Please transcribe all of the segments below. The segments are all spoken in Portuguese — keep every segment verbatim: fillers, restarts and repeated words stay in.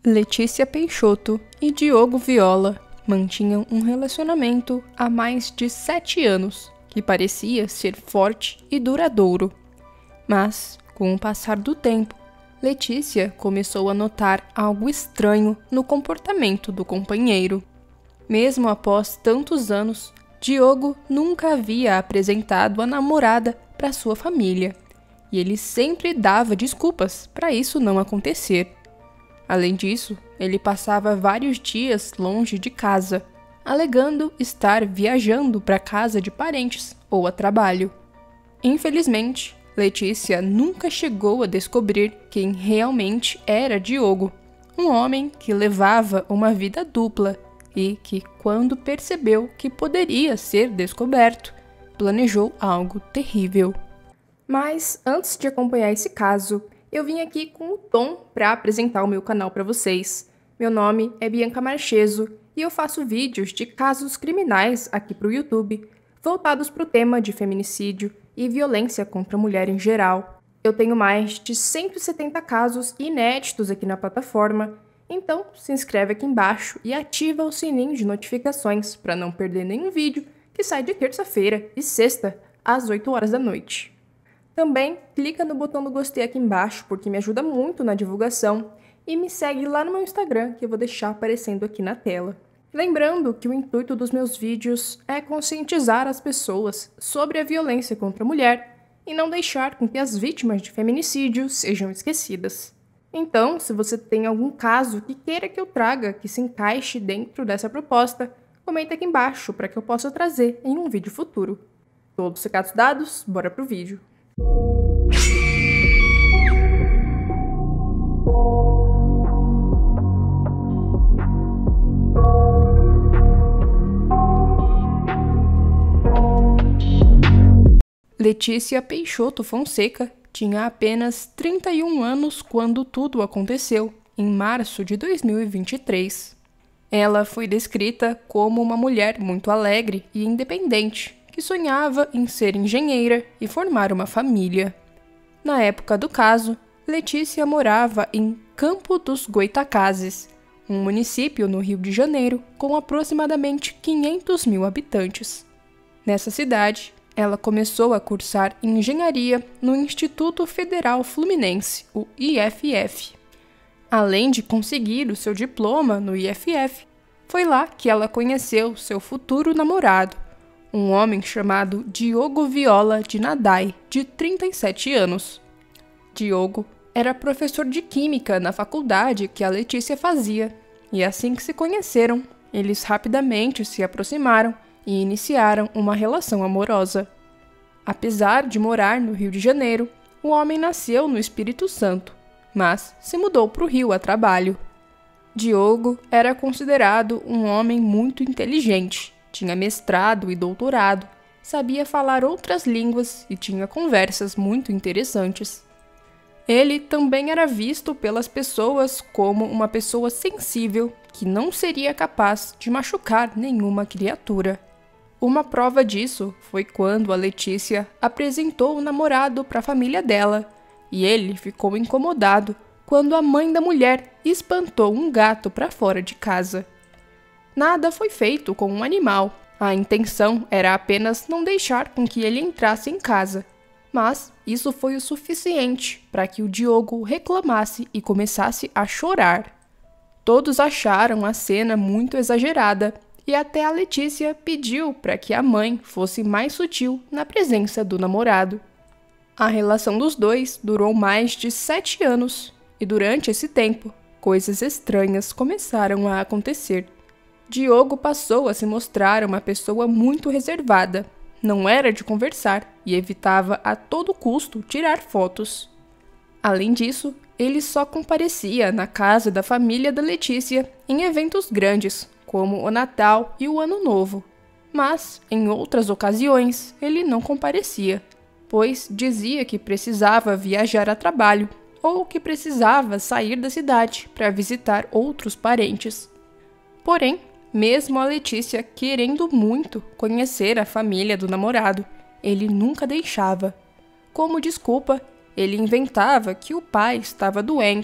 Letícia Peixoto e Diogo Viola mantinham um relacionamento há mais de sete anos, que parecia ser forte e duradouro. Mas, com o passar do tempo, Letícia começou a notar algo estranho no comportamento do companheiro. Mesmo após tantos anos, Diogo nunca havia apresentado a namorada para sua família, e ele sempre dava desculpas para isso não acontecer. Além disso, ele passava vários dias longe de casa, alegando estar viajando para casa de parentes ou a trabalho. Infelizmente, Letícia nunca chegou a descobrir quem realmente era Diogo, um homem que levava uma vida dupla e que, quando percebeu que poderia ser descoberto, planejou algo terrível. Mas, antes de acompanhar esse caso, eu vim aqui com o Tom para apresentar o meu canal para vocês. Meu nome é Bianca Marcheso e eu faço vídeos de casos criminais aqui para o YouTube, voltados para o tema de feminicídio e violência contra a mulher em geral. Eu tenho mais de cento e setenta casos inéditos aqui na plataforma, então se inscreve aqui embaixo e ativa o sininho de notificações para não perder nenhum vídeo que sai de terça-feira e sexta, às oito horas da noite. Também clica no botão do gostei aqui embaixo, porque me ajuda muito na divulgação, e me segue lá no meu Instagram, que eu vou deixar aparecendo aqui na tela. Lembrando que o intuito dos meus vídeos é conscientizar as pessoas sobre a violência contra a mulher e não deixar com que as vítimas de feminicídio sejam esquecidas. Então, se você tem algum caso que queira que eu traga que se encaixe dentro dessa proposta, comenta aqui embaixo para que eu possa trazer em um vídeo futuro. Todos os recados dados, bora pro vídeo. Letícia Peixoto Fonseca tinha apenas trinta e um anos quando tudo aconteceu, em março de dois mil e vinte e três. Ela foi descrita como uma mulher muito alegre e independente, que sonhava em ser engenheira e formar uma família. Na época do caso, Letícia morava em Campo dos Goitacazes, um município no Rio de Janeiro com aproximadamente quinhentos mil habitantes. Nessa cidade, ela começou a cursar engenharia no Instituto Federal Fluminense, o I F F. Além de conseguir o seu diploma no I F F, foi lá que ela conheceu seu futuro namorado, um homem chamado Diogo Viola de Nadai, de trinta e sete anos. Diogo era professor de química na faculdade que a Letícia fazia, e assim que se conheceram, eles rapidamente se aproximaram e iniciaram uma relação amorosa. Apesar de morar no Rio de Janeiro, o homem nasceu no Espírito Santo, mas se mudou para o Rio a trabalho. Diogo era considerado um homem muito inteligente, tinha mestrado e doutorado, sabia falar outras línguas e tinha conversas muito interessantes. Ele também era visto pelas pessoas como uma pessoa sensível que não seria capaz de machucar nenhuma criatura. Uma prova disso foi quando a Letícia apresentou o namorado para a família dela, e ele ficou incomodado quando a mãe da mulher espantou um gato para fora de casa. Nada foi feito com o animal, a intenção era apenas não deixar com que ele entrasse em casa, mas isso foi o suficiente para que o Diogo reclamasse e começasse a chorar. Todos acharam a cena muito exagerada, e até a Letícia pediu para que a mãe fosse mais sutil na presença do namorado. A relação dos dois durou mais de sete anos, e durante esse tempo, coisas estranhas começaram a acontecer. Diogo passou a se mostrar uma pessoa muito reservada, não era de conversar e evitava a todo custo tirar fotos. Além disso, ele só comparecia na casa da família da Letícia em eventos grandes, como o Natal e o Ano Novo, mas, em outras ocasiões, ele não comparecia, pois dizia que precisava viajar a trabalho ou que precisava sair da cidade para visitar outros parentes. Porém, mesmo a Letícia querendo muito conhecer a família do namorado, ele nunca deixava. Como desculpa, ele inventava que o pai estava doente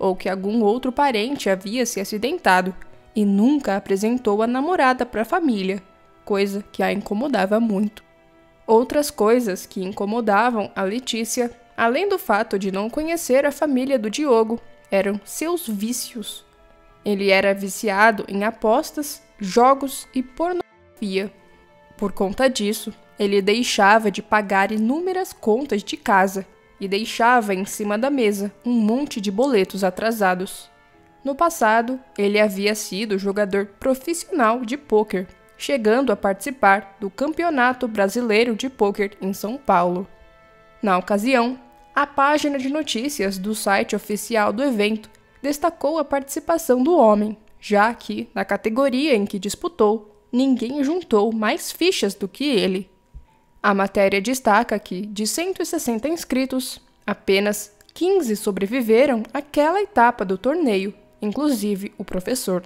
ou que algum outro parente havia se acidentado e nunca apresentou a namorada para a família, coisa que a incomodava muito. Outras coisas que incomodavam a Letícia, além do fato de não conhecer a família do Diogo, eram seus vícios. Ele era viciado em apostas, jogos e pornografia. Por conta disso, ele deixava de pagar inúmeras contas de casa e deixava em cima da mesa um monte de boletos atrasados. No passado, ele havia sido jogador profissional de pôquer, chegando a participar do Campeonato Brasileiro de Pôquer em São Paulo. Na ocasião, a página de notícias do site oficial do evento destacou a participação do homem, já que, na categoria em que disputou, ninguém juntou mais fichas do que ele. A matéria destaca que, de cento e sessenta inscritos, apenas quinze sobreviveram àquela etapa do torneio, inclusive o professor.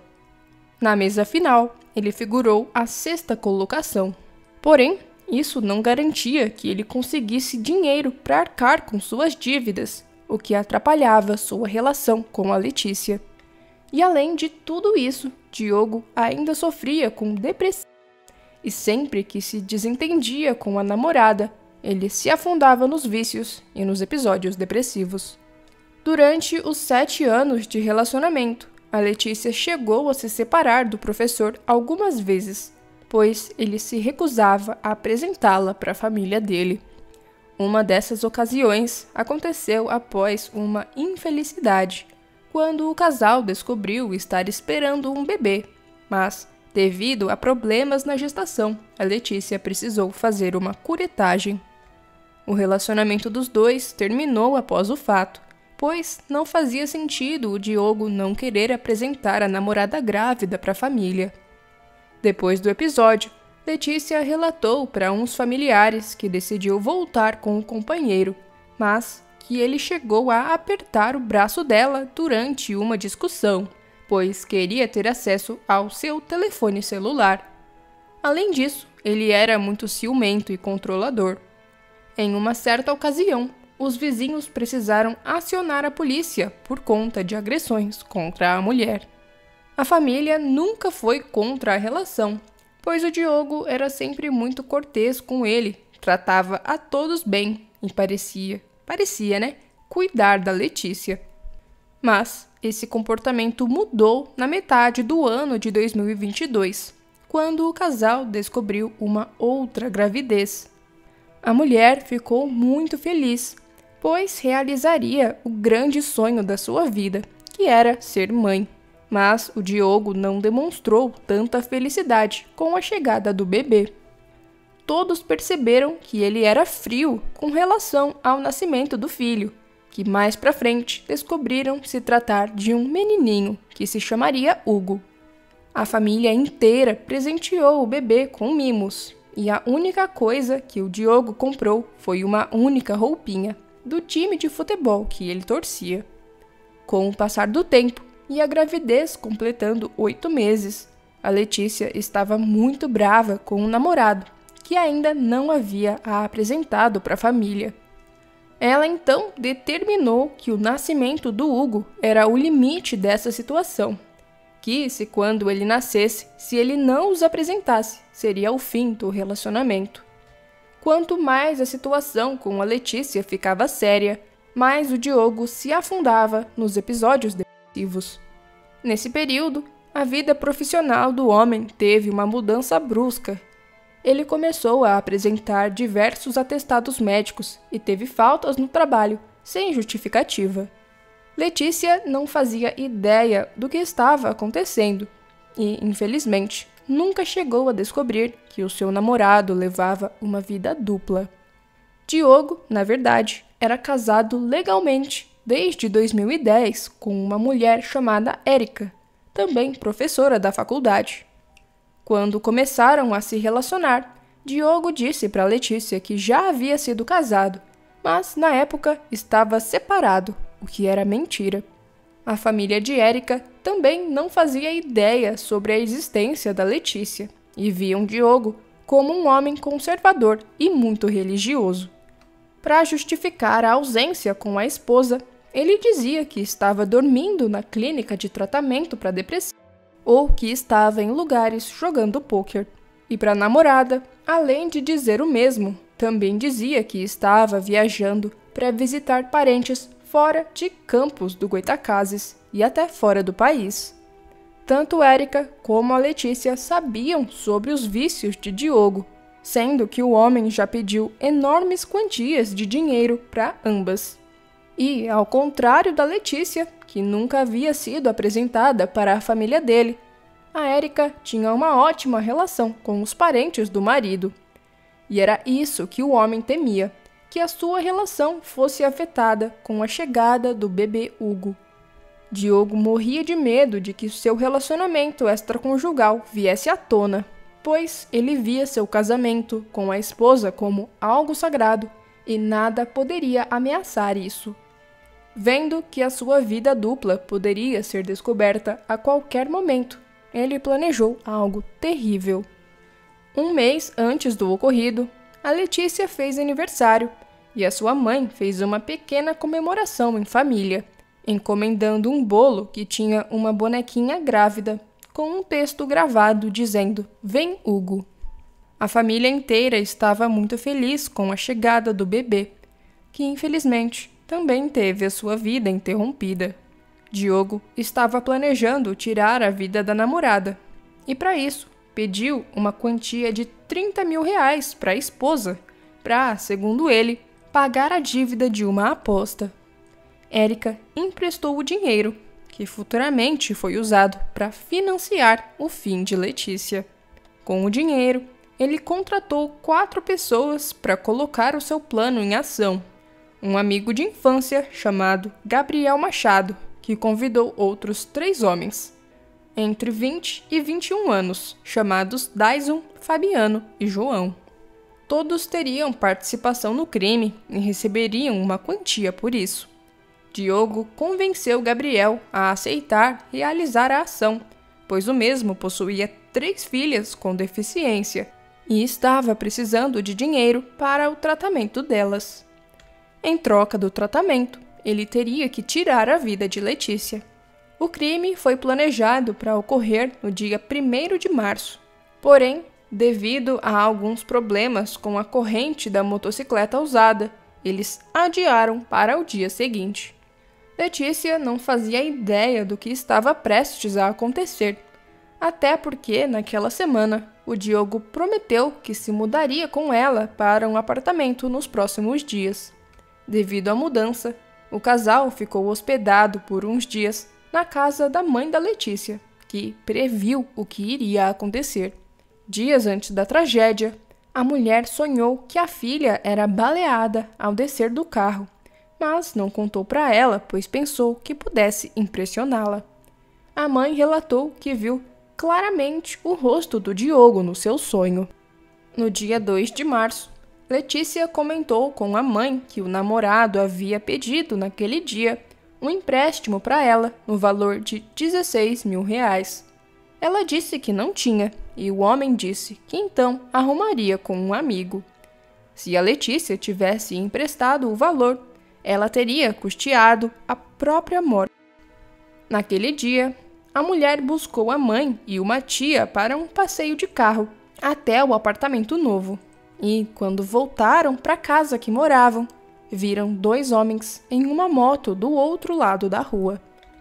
Na mesa final, ele figurou a sexta colocação. Porém, isso não garantia que ele conseguisse dinheiro para arcar com suas dívidas, o que atrapalhava sua relação com a Letícia. E além de tudo isso, Diogo ainda sofria com depressão. E sempre que se desentendia com a namorada, ele se afundava nos vícios e nos episódios depressivos. Durante os sete anos de relacionamento, a Letícia chegou a se separar do professor algumas vezes, pois ele se recusava a apresentá-la para a família dele. Uma dessas ocasiões aconteceu após uma infelicidade, quando o casal descobriu estar esperando um bebê, mas, devido a problemas na gestação, a Letícia precisou fazer uma curetagem. O relacionamento dos dois terminou após o fato, pois não fazia sentido o Diogo não querer apresentar a namorada grávida para a família. Depois do episódio, Letícia relatou para uns familiares que decidiu voltar com o companheiro, mas que ele chegou a apertar o braço dela durante uma discussão, pois queria ter acesso ao seu telefone celular. Além disso, ele era muito ciumento e controlador. Em uma certa ocasião, os vizinhos precisaram acionar a polícia por conta de agressões contra a mulher. A família nunca foi contra a relação, pois o Diogo era sempre muito cortês com ele, tratava a todos bem e parecia, parecia, né, cuidar da Letícia. Mas esse comportamento mudou na metade do ano de dois mil e vinte e dois, quando o casal descobriu uma outra gravidez. A mulher ficou muito feliz, pois realizaria o grande sonho da sua vida, que era ser mãe. Mas o Diogo não demonstrou tanta felicidade com a chegada do bebê. Todos perceberam que ele era frio com relação ao nascimento do filho, que mais pra frente descobriram se tratar de um menininho que se chamaria Hugo. A família inteira presenteou o bebê com mimos, e a única coisa que o Diogo comprou foi uma única roupinha do time de futebol que ele torcia. Com o passar do tempo e a gravidez completando oito meses, a Letícia estava muito brava com o namorado, que ainda não havia a apresentado para a família. Ela então determinou que o nascimento do Hugo era o limite dessa situação, que se quando ele nascesse, se ele não os apresentasse, seria o fim do relacionamento. Quanto mais a situação com a Letícia ficava séria, mais o Diogo se afundava nos episódios depressivos. Nesse período, a vida profissional do homem teve uma mudança brusca. Ele começou a apresentar diversos atestados médicos e teve faltas no trabalho, sem justificativa. Letícia não fazia ideia do que estava acontecendo e, infelizmente, nunca chegou a descobrir que o seu namorado levava uma vida dupla. Diogo, na verdade, era casado legalmente desde dois mil e dez com uma mulher chamada Érica, também professora da faculdade. Quando começaram a se relacionar, Diogo disse para Letícia que já havia sido casado, mas na época estava separado, o que era mentira. A família de Érica também não fazia ideia sobre a existência da Letícia e viam Diogo como um homem conservador e muito religioso. Para justificar a ausência com a esposa, ele dizia que estava dormindo na clínica de tratamento para depressão ou que estava em lugares jogando pôquer. E para a namorada, além de dizer o mesmo, também dizia que estava viajando para visitar parentes fora de Campos do Goytacazes e até fora do país. Tanto Érica como a Letícia sabiam sobre os vícios de Diogo, sendo que o homem já pediu enormes quantias de dinheiro para ambas. E, ao contrário da Letícia, que nunca havia sido apresentada para a família dele, a Érica tinha uma ótima relação com os parentes do marido. E era isso que o homem temia, que a sua relação fosse afetada com a chegada do bebê Hugo. Diogo morria de medo de que seu relacionamento extraconjugal viesse à tona, pois ele via seu casamento com a esposa como algo sagrado e nada poderia ameaçar isso. Vendo que a sua vida dupla poderia ser descoberta a qualquer momento, ele planejou algo terrível. Um mês antes do ocorrido, a Letícia fez aniversário e a sua mãe fez uma pequena comemoração em família, encomendando um bolo que tinha uma bonequinha grávida, com um texto gravado dizendo "Vem, Hugo". A família inteira estava muito feliz com a chegada do bebê, que infelizmente também teve a sua vida interrompida. Diogo estava planejando tirar a vida da namorada, e para isso pediu uma quantia de trinta mil reais para a esposa, para, segundo ele, pagar a dívida de uma aposta. Érica emprestou o dinheiro, que futuramente foi usado para financiar o fim de Letícia. Com o dinheiro, ele contratou quatro pessoas para colocar o seu plano em ação. Um amigo de infância chamado Gabriel Machado, que convidou outros três homens, entre vinte e vinte e um anos, chamados Dyson, Fabiano e João. Todos teriam participação no crime e receberiam uma quantia por isso. Diogo convenceu Gabriel a aceitar realizar a ação, pois o mesmo possuía três filhas com deficiência e estava precisando de dinheiro para o tratamento delas. Em troca do tratamento, ele teria que tirar a vida de Letícia. O crime foi planejado para ocorrer no dia primeiro de março, porém, devido a alguns problemas com a corrente da motocicleta usada, eles adiaram para o dia seguinte. Letícia não fazia ideia do que estava prestes a acontecer, até porque, naquela semana, o Diogo prometeu que se mudaria com ela para um apartamento nos próximos dias. Devido à mudança, o casal ficou hospedado por uns dias na casa da mãe da Letícia, que previu o que iria acontecer. Dias antes da tragédia, a mulher sonhou que a filha era baleada ao descer do carro, mas não contou para ela, pois pensou que pudesse impressioná-la. A mãe relatou que viu claramente o rosto do Diogo no seu sonho. No dia dois de março, Letícia comentou com a mãe que o namorado havia pedido naquele dia um empréstimo para ela no valor de dezesseis mil reais. Ela disse que não tinha e o homem disse que então arrumaria com um amigo. Se a Letícia tivesse emprestado o valor, ela teria custeado a própria morte. Naquele dia, a mulher buscou a mãe e uma tia para um passeio de carro até o apartamento novo. E, quando voltaram para a casa que moravam, viram dois homens em uma moto do outro lado da rua.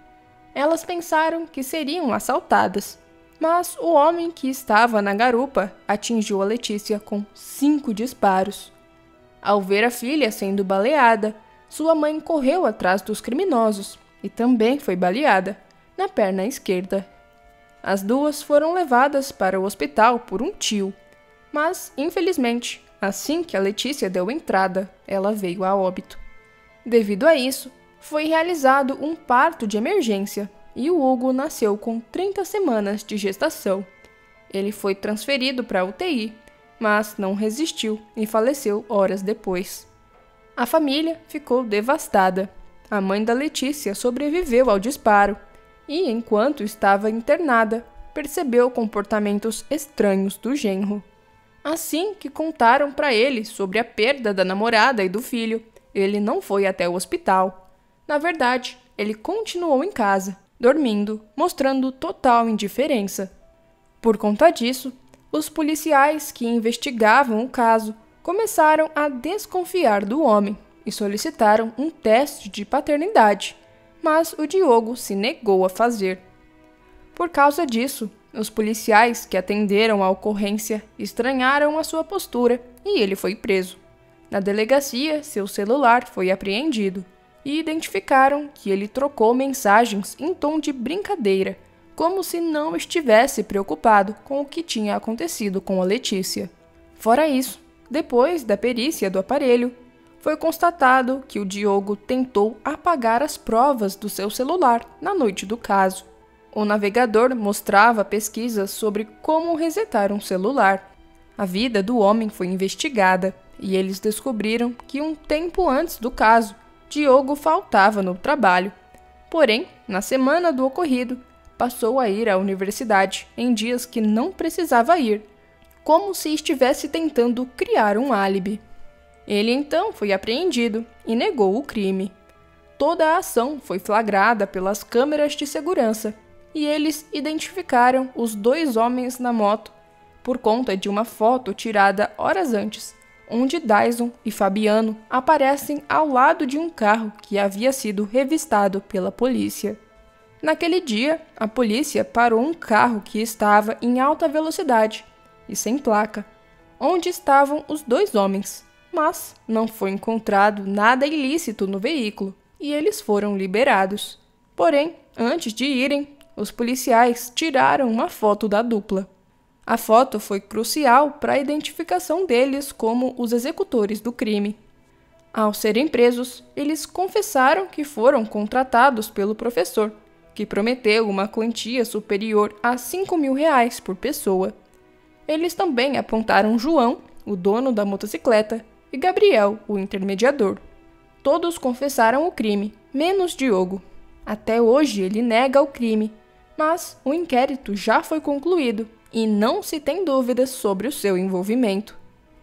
Elas pensaram que seriam assaltadas, mas o homem que estava na garupa atingiu a Letícia com cinco disparos. Ao ver a filha sendo baleada, sua mãe correu atrás dos criminosos e também foi baleada na perna esquerda. As duas foram levadas para o hospital por um tio, mas, infelizmente, assim que a Letícia deu entrada, ela veio a óbito. Devido a isso, foi realizado um parto de emergência e o Hugo nasceu com trinta semanas de gestação. Ele foi transferido para a U T I, mas não resistiu e faleceu horas depois. A família ficou devastada. A mãe da Letícia sobreviveu ao disparo e, enquanto estava internada, percebeu comportamentos estranhos do genro. Assim que contaram para ele sobre a perda da namorada e do filho, ele não foi até o hospital. Na verdade, ele continuou em casa, dormindo, mostrando total indiferença. Por conta disso, os policiais que investigavam o caso começaram a desconfiar do homem e solicitaram um teste de paternidade, mas o Diogo se negou a fazer. Por causa disso, os policiais que atenderam a ocorrência estranharam a sua postura e ele foi preso. Na delegacia, seu celular foi apreendido e identificaram que ele trocou mensagens em tom de brincadeira, como se não estivesse preocupado com o que tinha acontecido com a Letícia. Fora isso, depois da perícia do aparelho, foi constatado que o Diogo tentou apagar as provas do seu celular na noite do caso. O navegador mostrava pesquisas sobre como resetar um celular. A vida do homem foi investigada e eles descobriram que um tempo antes do caso, Diogo faltava no trabalho. Porém, na semana do ocorrido, passou a ir à universidade em dias que não precisava ir, como se estivesse tentando criar um álibi. Ele então foi apreendido e negou o crime. Toda a ação foi flagrada pelas câmeras de segurança e eles identificaram os dois homens na moto por conta de uma foto tirada horas antes, onde Dyson e Fabiano aparecem ao lado de um carro que havia sido revistado pela polícia. Naquele dia, a polícia parou um carro que estava em alta velocidade e sem placa, onde estavam os dois homens, mas não foi encontrado nada ilícito no veículo e eles foram liberados. Porém, antes de irem, os policiais tiraram uma foto da dupla. A foto foi crucial para a identificação deles como os executores do crime. Ao serem presos, eles confessaram que foram contratados pelo professor, que prometeu uma quantia superior a cinco mil reais por pessoa. Eles também apontaram João, o dono da motocicleta, e Gabriel, o intermediador. Todos confessaram o crime, menos Diogo. Até hoje ele nega o crime, mas o inquérito já foi concluído e não se tem dúvidas sobre o seu envolvimento.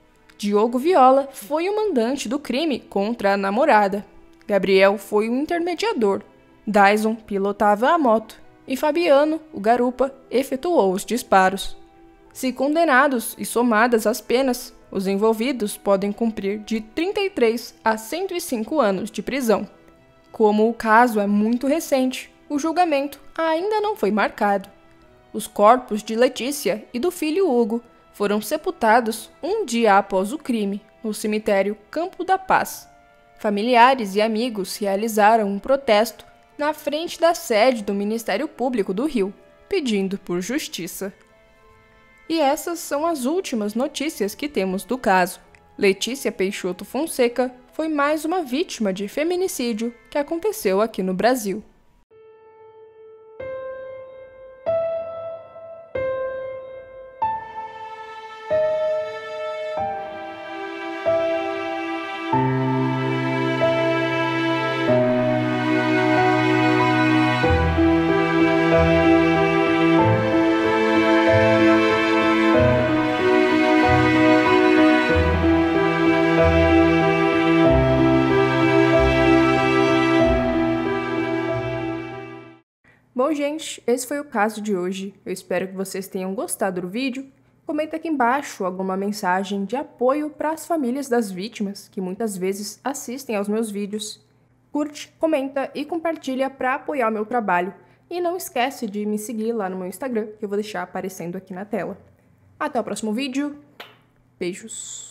Diogo Viola foi o mandante do crime contra a namorada. Gabriel foi o intermediador. Dyson pilotava a moto e Fabiano, o garupa, efetuou os disparos. Se condenados e somadas as penas, os envolvidos podem cumprir de trinta e três a cento e cinco anos de prisão. Como o caso é muito recente, o julgamento ainda não foi marcado. Os corpos de Letícia e do filho Hugo foram sepultados um dia após o crime, no cemitério Campo da Paz. Familiares e amigos realizaram um protesto na frente da sede do Ministério Público do Rio, pedindo por justiça. E essas são as últimas notícias que temos do caso. Letícia Peixoto Fonseca foi mais uma vítima de feminicídio que aconteceu aqui no Brasil. Bom, gente, esse foi o caso de hoje. Eu espero que vocês tenham gostado do vídeo. Comenta aqui embaixo alguma mensagem de apoio para as famílias das vítimas, que muitas vezes assistem aos meus vídeos. Curte, comenta e compartilha para apoiar o meu trabalho. E não esquece de me seguir lá no meu Instagram, que eu vou deixar aparecendo aqui na tela. Até o próximo vídeo. Beijos!